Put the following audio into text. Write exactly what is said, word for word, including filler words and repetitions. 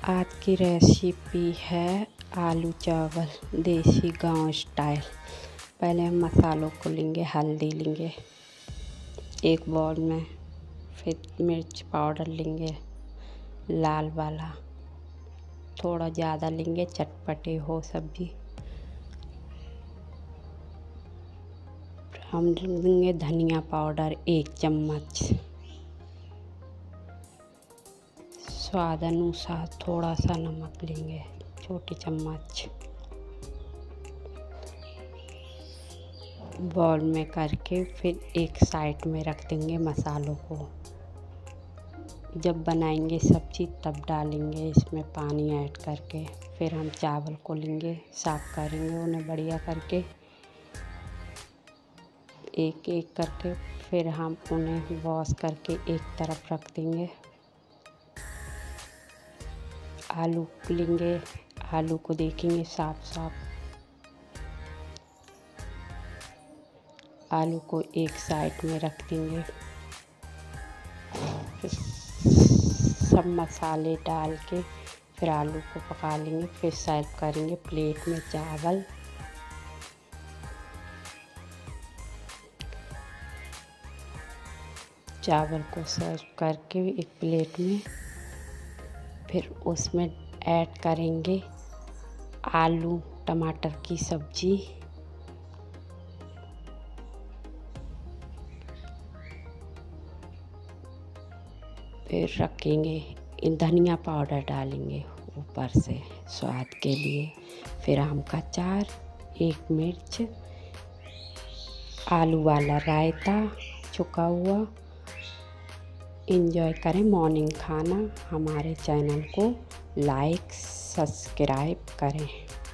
आज की रेसिपी है आलू चावल देसी गांव स्टाइल। पहले हम मसालों को लेंगे। हल्दी लेंगे एक बाउल में, फिर मिर्च पाउडर लेंगे लाल वाला, थोड़ा ज़्यादा लेंगे चटपटे हो सब्जी। हम लेंगे धनिया पाउडर एक चम्मच, स्वाद अनुसार थोड़ा सा नमक लेंगे छोटी चम्मच। बाउल में करके फिर एक साइड में रख देंगे मसालों को। जब बनाएंगे सब्जी तब डालेंगे इसमें पानी ऐड करके। फिर हम चावल को लेंगे, साफ़ करेंगे उन्हें बढ़िया करके एक एक करके। फिर हम उन्हें वॉश करके एक तरफ रख देंगे। आलू लेंगे, आलू को देखेंगे साफ साफ। आलू को एक साइड में रख देंगे। सब मसाले डाल के फिर आलू को पका लेंगे। फिर सर्व करेंगे प्लेट में चावल। चावल को सर्व करके एक प्लेट में, फिर उसमें ऐड करेंगे आलू टमाटर की सब्जी। फिर रखेंगे, धनिया पाउडर डालेंगे ऊपर से स्वाद के लिए। फिर आम का अचार, एक मिर्च, आलू वाला रायता छुका हुआ। एंजॉय करें मॉर्निंग खाना। हमारे चैनल को लाइक सब्सक्राइब करें।